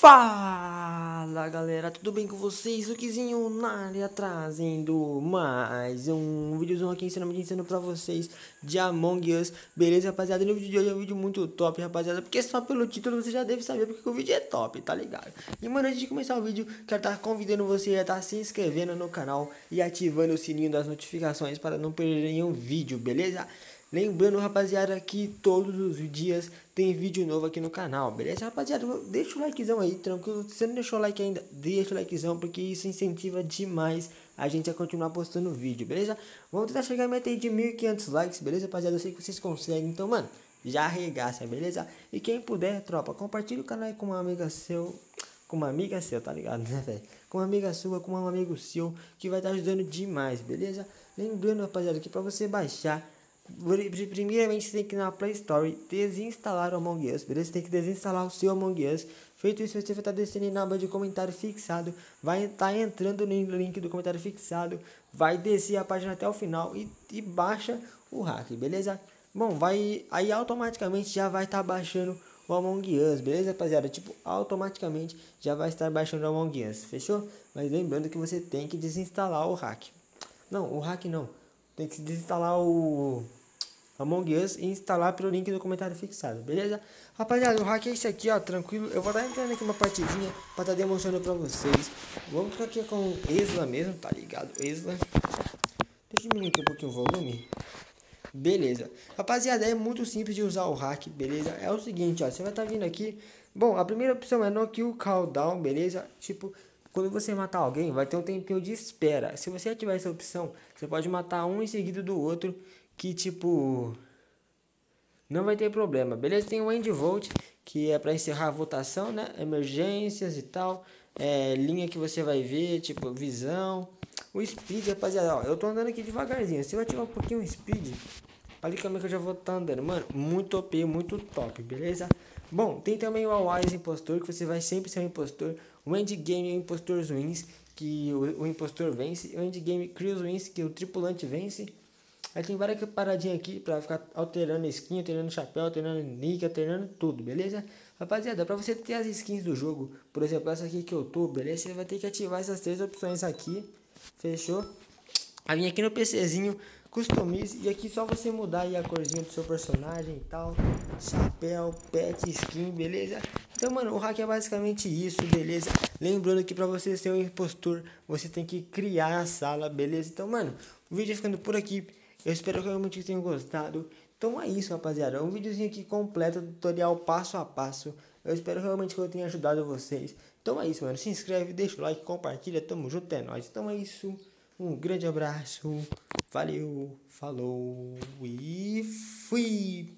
Fala galera, tudo bem com vocês? O Kizinho na área trazendo mais um vídeozão aqui ensinando pra vocês de Among Us. Beleza, rapaziada? No vídeo de hoje é um vídeo muito top, rapaziada, porque só pelo título você já deve saber porque o vídeo é top, tá ligado? E mano, antes de começar o vídeo, quero estar convidando você a estar se inscrevendo no canal e ativando o sininho das notificações para não perder nenhum vídeo, beleza? Lembrando, rapaziada, que todos os dias tem vídeo novo aqui no canal, beleza, rapaziada? Deixa o likezão aí, tranquilo. Se você não deixou o like ainda, deixa o likezão, porque isso incentiva demais a gente a continuar postando vídeo, beleza? Vamos tentar chegar a meta aí de 1.500 likes, beleza, rapaziada? Eu sei que vocês conseguem, então, mano, já arregaça, beleza? E quem puder, tropa, compartilha o canal aí com uma amiga seu... Com uma amiga seu, tá ligado, né, velho? Com uma amiga sua, com um amigo seu, que vai estar ajudando demais, beleza? Lembrando, rapaziada, que pra você baixar... Primeiramente você tem que ir na Play Store desinstalar o Among Us, beleza? Você tem que desinstalar o seu Among Us. Feito isso, você vai estar descendo na aba de comentário fixado. Vai estar entrando no link do comentário fixado. Vai descer a página até o final e baixa o hack, beleza? Bom, aí automaticamente já vai estar baixando o Among Us, beleza, rapaziada? Tipo, automaticamente já vai estar baixando o Among Us, fechou? Mas lembrando que você tem que desinstalar o hack. Não, o hack não. Tem que desinstalar o Among Us e instalar pelo link do comentário fixado, beleza? Rapaziada, o hack é esse aqui, ó, tranquilo. Eu vou estar entrando aqui uma partidinha pra estar demonstrando pra vocês. Vamos ficar aqui com Esla mesmo, tá ligado? Esla. Deixa eu diminuir aqui um pouquinho o volume. Beleza. Rapaziada, é muito simples de usar o hack, beleza? É o seguinte, ó, você vai estar vindo aqui. Bom, a primeira opção é no kill countdown, beleza? Tipo... Quando você matar alguém, vai ter um tempinho de espera. Se você ativar essa opção, você pode matar um em seguida do outro, que tipo... não vai ter problema, beleza? Tem o end vote, que é para encerrar a votação, né? Emergências e tal. Linha que você vai ver, tipo, visão. O speed, rapaziada, ó, eu tô andando aqui devagarzinho. Se eu ativar um pouquinho o speed... olha como é que eu já vou estar andando. Mano, muito OP, muito top, beleza? Bom, tem também o Always Impostor, que você vai sempre ser um impostor. O Endgame é o Impostor Wins, que o impostor vence. O Endgame Crews Wins, que o tripulante vence. Aí tem várias paradinhas aqui pra ficar alterando skin, alternando chapéu, alternando nick, alternando tudo, beleza? Rapaziada, pra você ter as skins do jogo, por exemplo, essa aqui que eu tô, beleza? Você vai ter que ativar essas três opções aqui, fechou? Aí vem aqui no PCzinho, customize, e aqui só você mudar aí a corzinha do seu personagem e tal, chapéu, pet, skin, beleza? Então, mano, o hack é basicamente isso, beleza? Lembrando que pra você ser um impostor, você tem que criar a sala, beleza? Então, mano, o vídeo ficando por aqui, eu espero que realmente tenham gostado. Então é isso, rapaziada, é um videozinho aqui completo, tutorial passo a passo. Eu espero realmente que eu tenha ajudado vocês. Então é isso, mano, se inscreve, deixa o like, compartilha, tamo junto, é nóis. Então é isso. Um grande abraço, valeu, falou e fui!